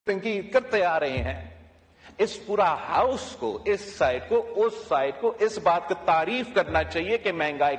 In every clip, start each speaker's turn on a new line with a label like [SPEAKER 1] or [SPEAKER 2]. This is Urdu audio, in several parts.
[SPEAKER 1] تنقید کرتے آ رہے ہیں، اس پورا ہاؤس کو، اس سائڈ کو، اس سائڈ کو اس بات کی تعریف کرنا چاہیے کہ مہنگائی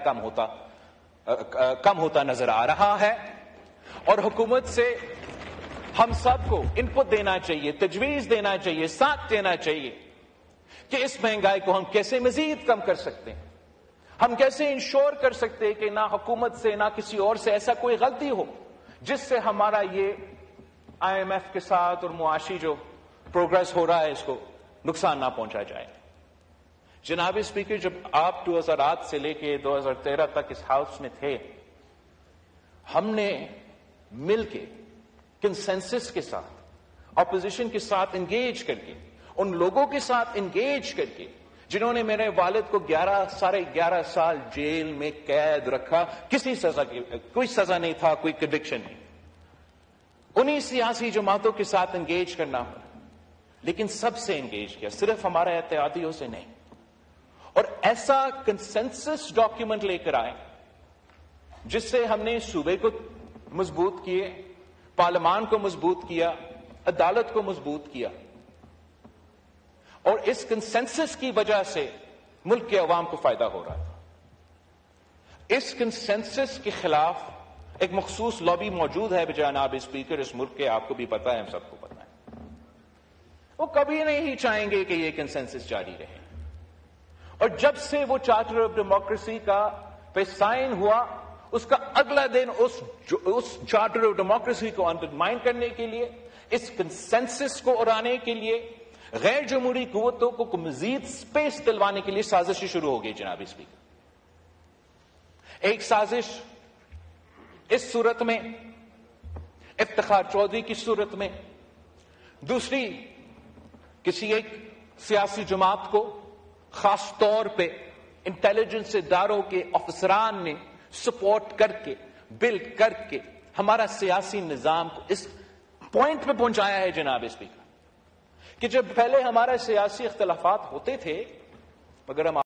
[SPEAKER 1] کم ہوتا نظر آ رہا ہے، اور حکومت سے ہم سب کو ان پٹ دینا چاہیے، تجویز دینا چاہیے، ساتھ دینا چاہیے کہ اس مہنگائی کو ہم کیسے مزید کم کر سکتے ہیں، ہم کیسے انشور کر سکتے ہیں کہ نہ حکومت سے نہ کسی اور سے ایسا کوئی غلطی ہو جس سے ہمارا یہ آئی ایم ایف کے ساتھ اور معاشی جو پروگرس ہو رہا ہے اس کو نقصان نہ پہنچا جائے۔ جناب اسپیکر، جب آپ 2008 سے لے کے 2013 تک اس ہاؤس میں تھے، ہم نے مل کے کنسنسس کے ساتھ، اپوزیشن کے ساتھ انگیج کر کے، ان لوگوں کے ساتھ انگیج کر کے جنہوں نے میرے والد کو 11 سال جیل میں قید رکھا، کوئی سزا نہیں تھا، کوئی کنوکشن نہیں، انہی سیاسی جماعتوں کے ساتھ انگیج کرنا پڑا، لیکن سب سے انگیج کیا، صرف ہمارے اتحادیوں سے نہیں، اور ایسا کنسنسس ڈاکیومنٹ لے کر آئے جس سے ہم نے صوبے کو مضبوط کیے، پارلیمان کو مضبوط کیا، عدالت کو مضبوط کیا، اور اس کنسنسس کی وجہ سے ملک کے عوام کو فائدہ ہو رہا تھا۔ اس کنسنسس کے خلاف ایک مخصوص لابی موجود ہے جناب اسپیکر، اس ملک کے، آپ کو بھی پتا ہے، ہم سب کو پتا ہے، وہ کبھی نہیں چاہیں گے کہ یہ کنسنسس جاری رہے، اور جب سے وہ چارٹر آف ڈیموکریسی کا پہ سائن ہوا، اس کا اگلا دن اس چارٹر آف ڈیموکریسی کو انڈرمائن کرنے کے لیے، اس کنسنسس کو اڑانے کے لیے، غیر جمہوری قوتوں کو مزید سپیس دلوانے کے لیے سازشیں شروع ہو گئی جناب اسپیکر۔ ایک سازش اس صورت میں، افتخار چودھری کی صورت میں، دوسری کسی ایک سیاسی جماعت کو خاص طور پہ انٹیلیجنس اداروں کے افسران نے سپورٹ کر کے، بلڈ کر کے ہمارا سیاسی نظام کو اس پوائنٹ پہ پہنچایا ہے جناب اسپیکر، کہ جب پہلے ہمارے سیاسی اختلافات ہوتے تھے، مگر ہم